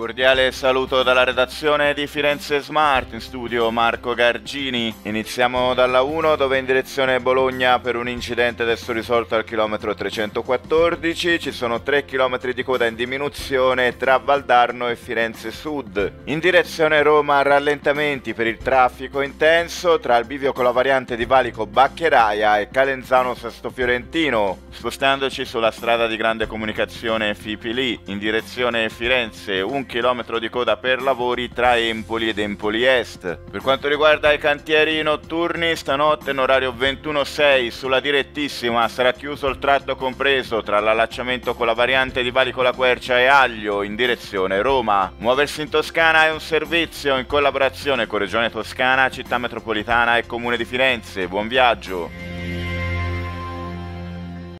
cordiale saluto dalla redazione di Firenze Smart, in studio Marco Gargini. Iniziamo dalla 1 dove in direzione Bologna per un incidente adesso risolto al chilometro 314, ci sono 3 km di coda in diminuzione tra Valdarno e Firenze Sud. In direzione Roma rallentamenti per il traffico intenso tra il bivio con la variante di Valico Baccheraia e Calenzano Sesto Fiorentino. Spostandoci sulla strada di grande comunicazione Fipili in direzione Firenze, 1 chilometro di coda per lavori tra Empoli ed Empoli Est. Per quanto riguarda i cantieri notturni, stanotte in orario 21:06 sulla direttissima sarà chiuso il tratto compreso tra l'allacciamento con la variante di Valico La Quercia e Aglio in direzione Roma. Muoversi in Toscana è un servizio in collaborazione con Regione Toscana, Città Metropolitana e Comune di Firenze. Buon viaggio!